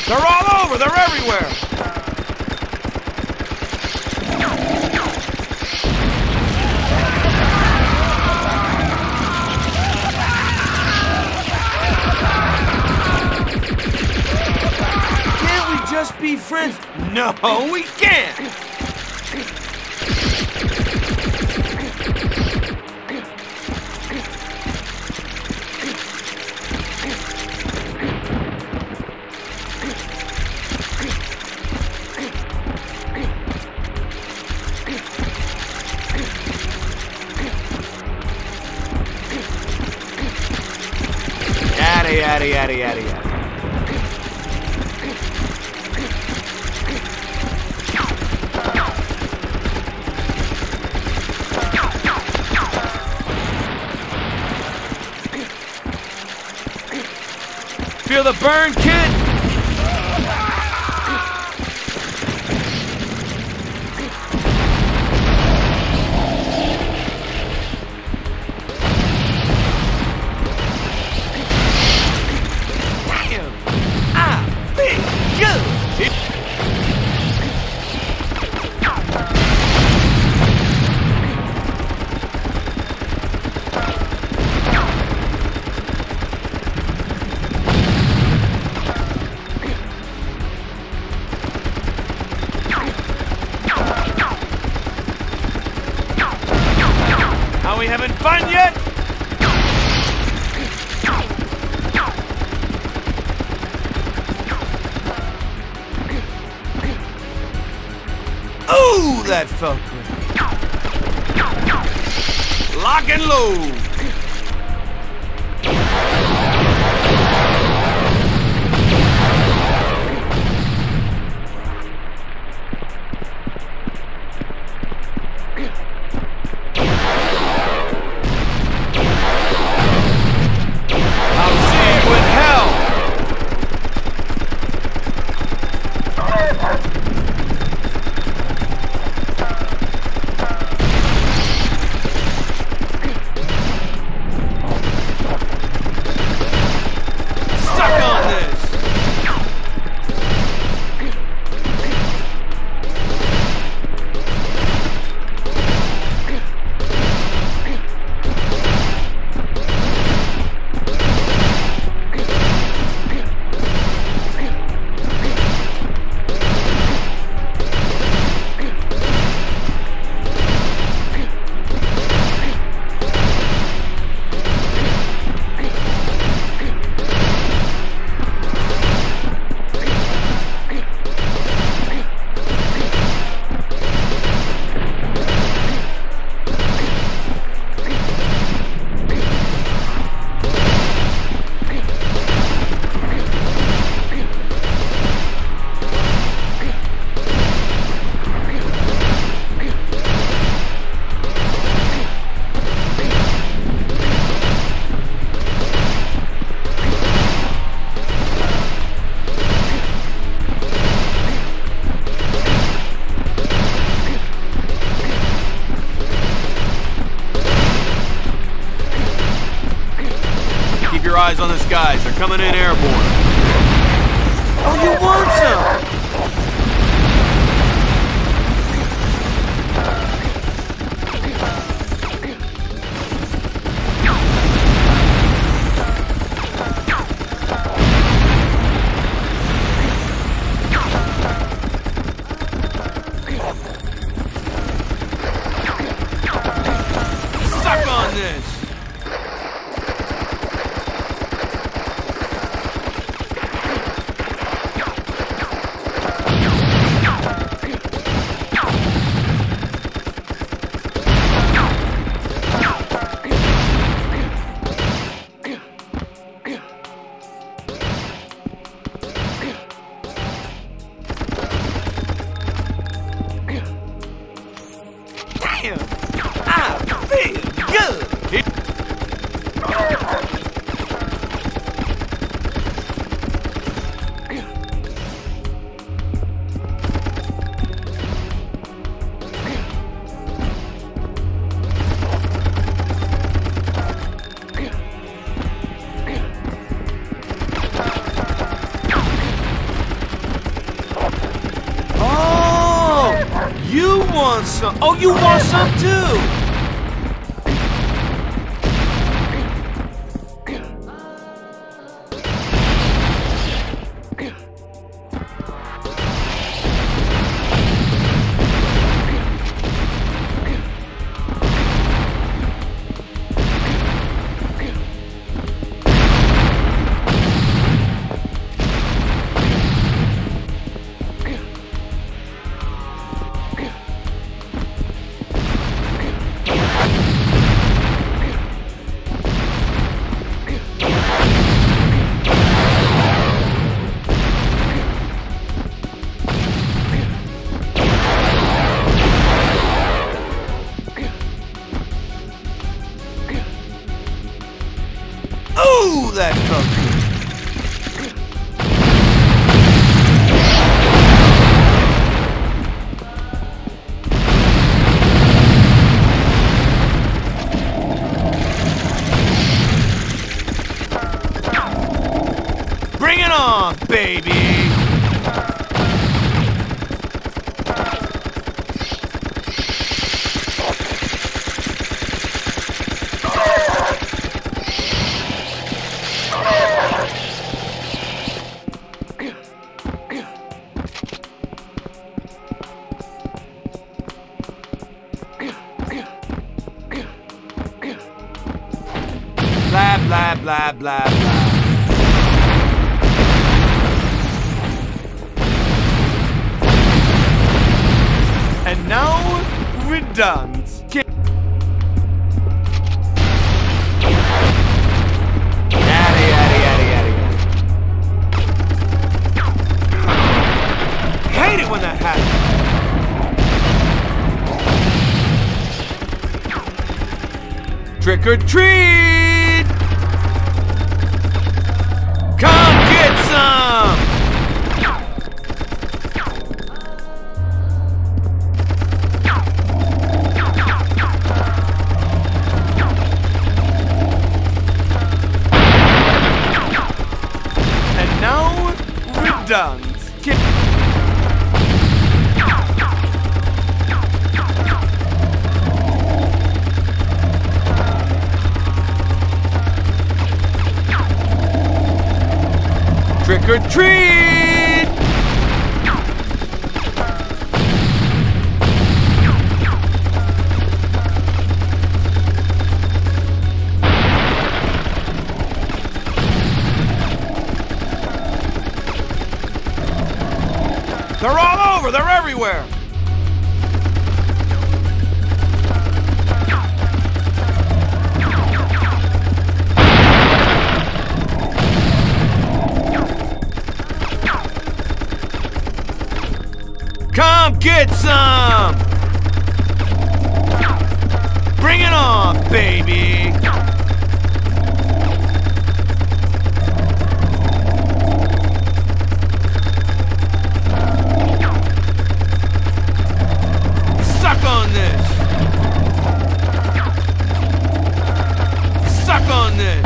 They're all over! They're everywhere! Can't we just be friends? No, we can't! Yada, yada, yada, yada. Feel the burn, kid? We haven't fun yet? Ooh, that felt good. Lock and load. Eyes on the skies. They're coming in airborne. Oh, you want some? Suck on this. want some? Oh, you want some too? Ooh, that felt good. Bring it on, baby! Blah, blah, blah, blah, blah. And now, we're done. Yada, yada, yada, yada, yada. Hate it when that happens. Trick or treat! Come get some! And now we're done. Trick or treat! They're all over! They're everywhere! Come get some! Bring it on, baby! Suck on this! Suck on this!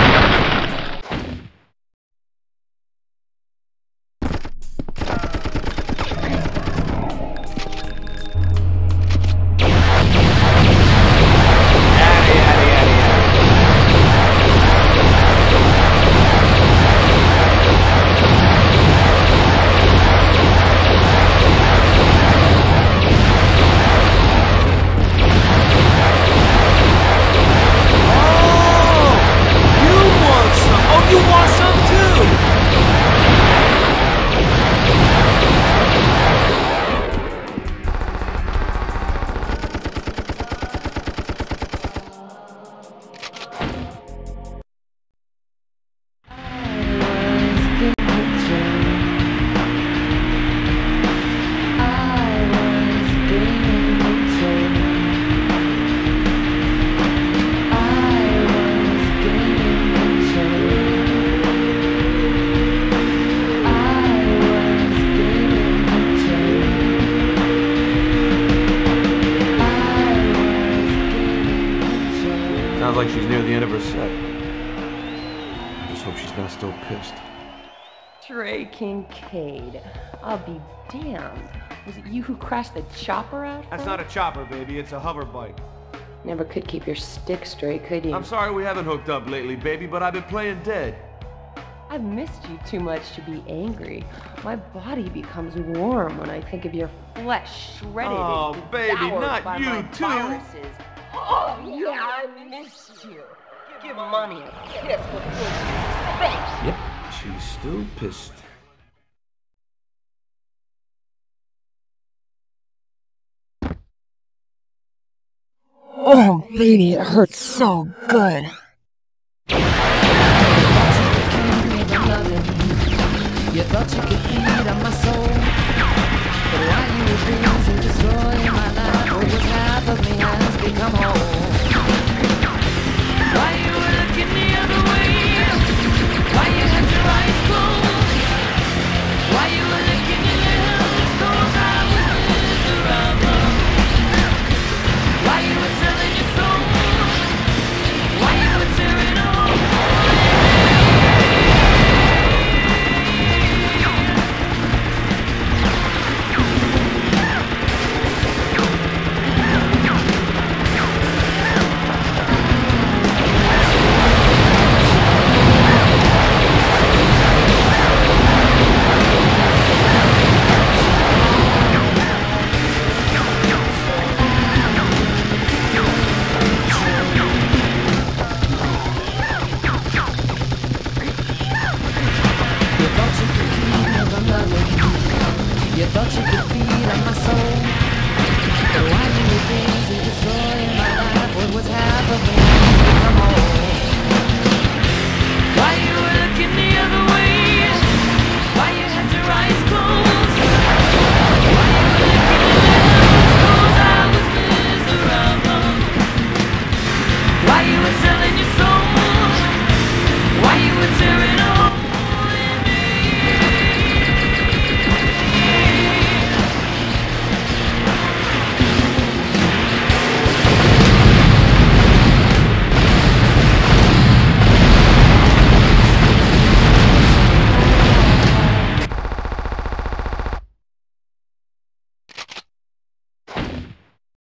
You want some too? Sounds like she's near the end of her set. I just hope she's not still pissed. Trey Kincaid. I'll be damned. Was it you who crashed the chopper out? That's not a chopper, baby. It's a hover bike. Never could keep your stick straight, could you? I'm sorry we haven't hooked up lately, baby, but I've been playing dead. I've missed you too much to be angry. My body becomes warm when I think of your flesh shredded Oh, and baby, devoured not by you my too. viruses. Oh, yeah, I missed you. Give Money a kiss before you face. Yep, she's still pissed. Oh, baby, it hurts so good. You thought you could feed on my soul, but while you were busy destroying my life, what was half of me has become whole. Why you were looking the other way, why you had your eyes closed, why you were looking in your hands, cause I was miserable. Why you were selling your soul, why you were tearing all. You thought you could feed on my soul, but while you were busy destroying my life, what was half of me